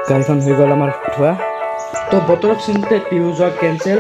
গাড়ীখন হৈ গ'ল আমাৰ ধোৱা তো বতৰক চিন্তে টিউ যোৱা কেঞ্চেল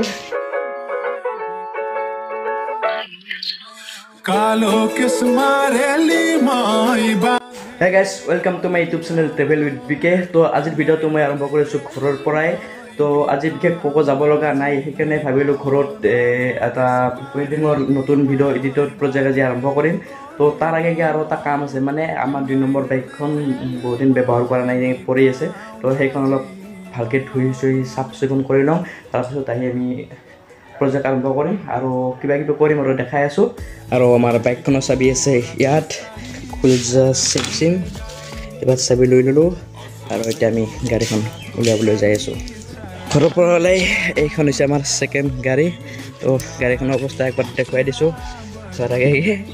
Hey guys, welcome to my YouTube channel Travel with BK. তো আজিৰ ভিডিঅ'টো মই আৰম্ভ কৰিছোঁ ঘৰৰ পৰাই তো আজি বিশেষ ক'ব যাব লগা নাই সেইকাৰণে ভাবিলোঁ ঘৰত এটা ৱেডিঙৰ নতুন ভিডিঅ' এডিটৰ প্ৰজেক্ট আজি আৰম্ভ কৰিম তো তাৰ আগে আৰু এটা কাম আছে মানে আমাৰ 2 নম্বৰ বাইকখন বহুত দিন ব্যৱহাৰ কৰা নাই পৰি আছে তো সেইখন অলপ ভালকৈ ধুই চাফ চিকুণ কৰি লওঁ তাৰপিছত আহি আমি প্ৰজেক্ট আৰম্ভ কৰিম আৰু কিবা কিবি কৰিম আৰু দেখাই আছোঁ আৰু আমাৰ বাইকখনৰ চাবি আছে ইয়াত খুলজা চিম এবাৰ চাবি লৈ ল'লোঁ আৰু এতিয়া আমি গাড়ীখন উলিয়াবলৈ যাই আছোঁ ঘৰৰ পৰা ওলাই এইখন হৈছে আমাৰ ছেকেণ্ড গাড়ী তো গাড়ীখনৰ অৱস্থা একবাৰ দেখুৱাই দিছোঁ তাকে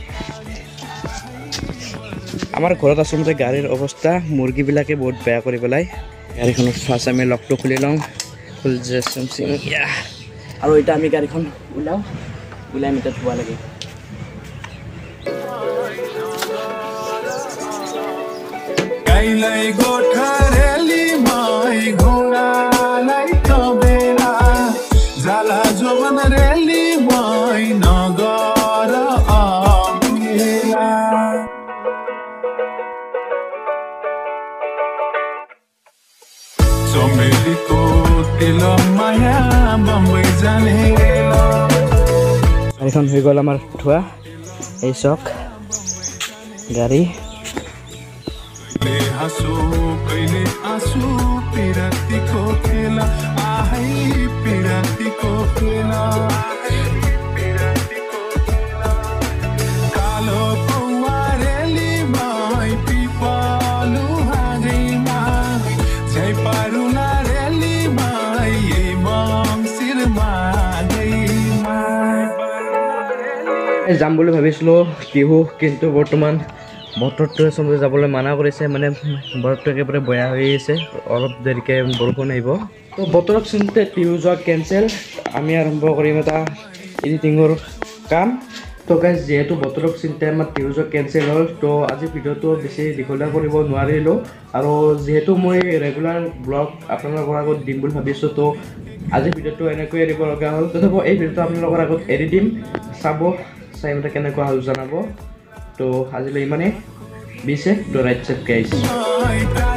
আমাৰ ঘৰত আচলতে গাড়ীৰ অৱস্থা মুৰ্গীবিলাকে বহুত বেয়া কৰি পেলাই গাড়ীখনৰ ফাৰ্ষ্ট আমি লকটো খুলি লওঁ খুলজা চিম আৰু এতিয়া আমি গাড়ীখন ওলাই আমি তাত ধোৱা লাগে গাড়ীখন হৈ গ'ল আমাৰ ধোৱা এই চক গাড়ী যাম বুলি ভাবিছিলোঁ টিহু কিন্তু বৰ্তমান বতৰটোৱে চমতে যাবলৈ মানা কৰিছে মানে বতৰটো একেবাৰে বেয়া হৈ আছে অলপ দেৰিকৈ বৰষুণ আহিব তো বতৰক চিন্তে টিহু যোৱা কেঞ্চেল আমি আৰম্ভ কৰিম এটা এডিটিঙৰ কাম তো গাইজ যিহেতু বতৰক চিন্তে আমাৰ টিহু যোৱা কেঞ্চেল হ'ল তো আজি ভিডিঅ'টো বেছি দীঘলীয়া কৰিব নোৱাৰিলোঁ আৰু যিহেতু মই ৰেগুলাৰ ব্লগ আপোনালোকৰ আগত দিম বুলি ভাবিছোঁ তো আজি ভিডিঅ'টো এনেকৈ এৰিব লগা হ'ল তথাপিও এই ভিডিঅ'টো আপোনালোকৰ আগত এৰি দিম চাব চাইমতে কেনেকুৱা হ'ল জনাব তো আজিলৈ ইমানেই be safe the right safe guys